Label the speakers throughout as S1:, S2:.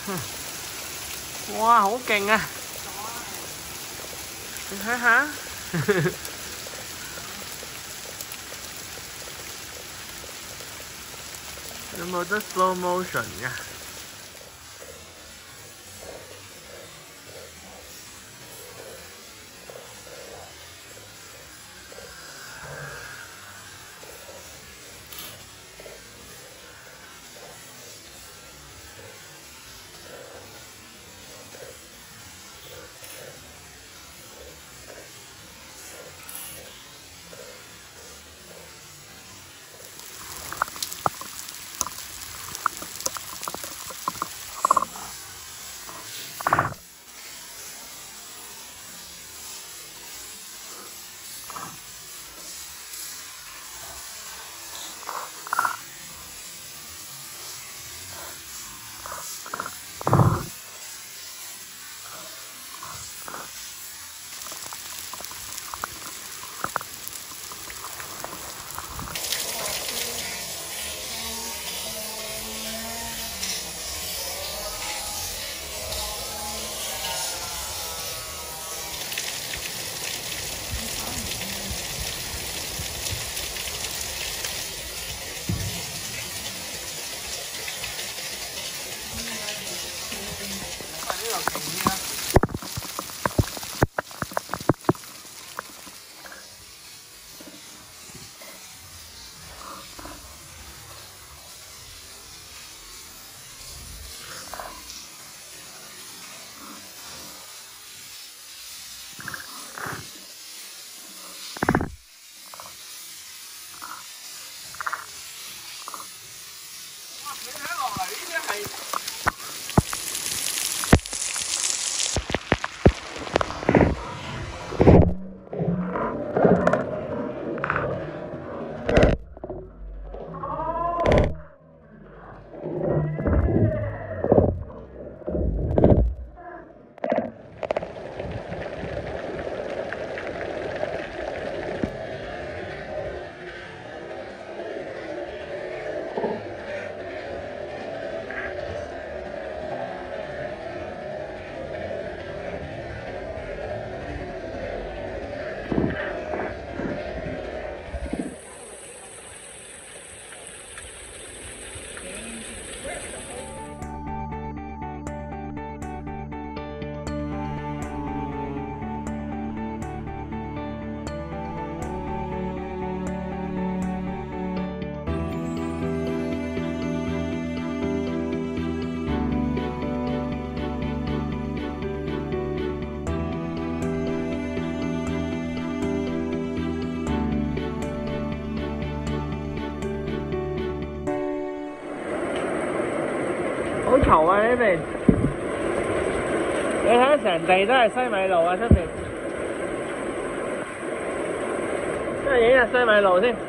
S1: 哇，好勁啊！你睇下，有冇得 slow motion 㗎？好嘈啊！呢邊，你睇下成地都係西米露啊！出邊，即係影下西米露先。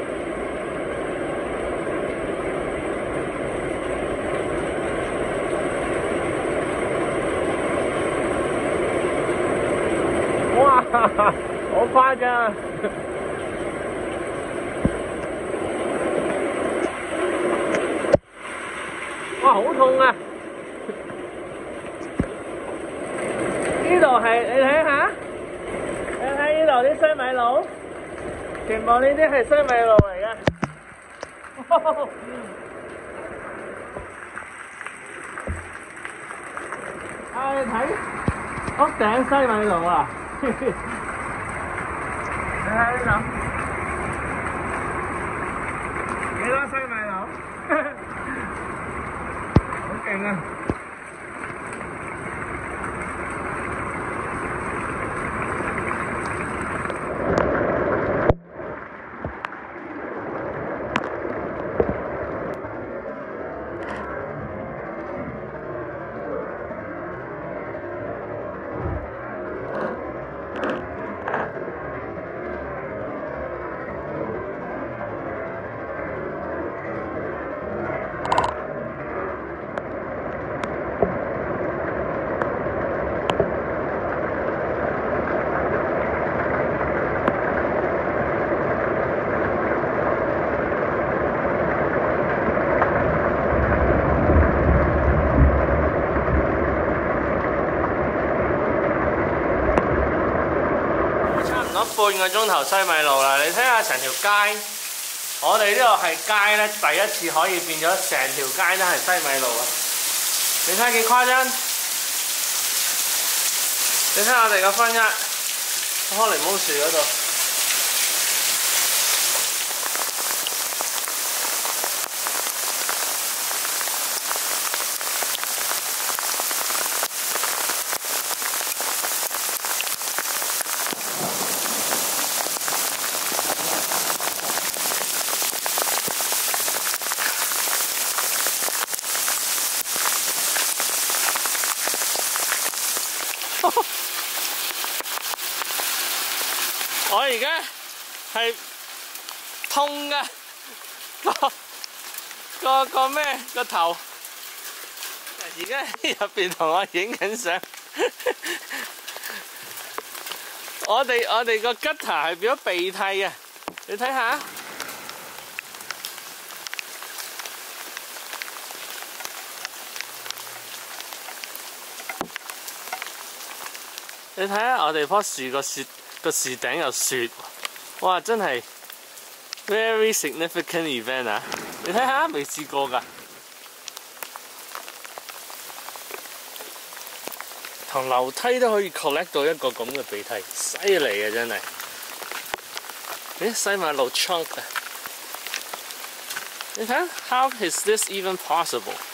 S1: 哇，好誇張啊！哇，好痛啊！呢度係你睇下，你睇呢度啲西米露，全部呢啲係西米露嚟嘅。你睇屋頂西米露啊！你睇呢度幾多西米露？好勁啊！ 半個鐘頭西米露啦，你睇下成條街，我哋呢度係街咧，第一次可以變咗成條街都係西米露啊！你睇幾誇張？你睇我哋個分一棵檸檬樹嗰度。我而家係痛㗎，個咩個頭，而家喺入邊同我影緊相。我哋個 gutter 係變咗鼻涕啊！你睇下。你睇下我哋棵樹個樹頂有雪，哇！真係 very significant event 啊！你睇下，未試過㗎，同樓梯都可以 collect 到一個咁嘅鼻涕，犀利啊！真係。咦，西米露 chunk 啊！你睇下 ，how is this even possible？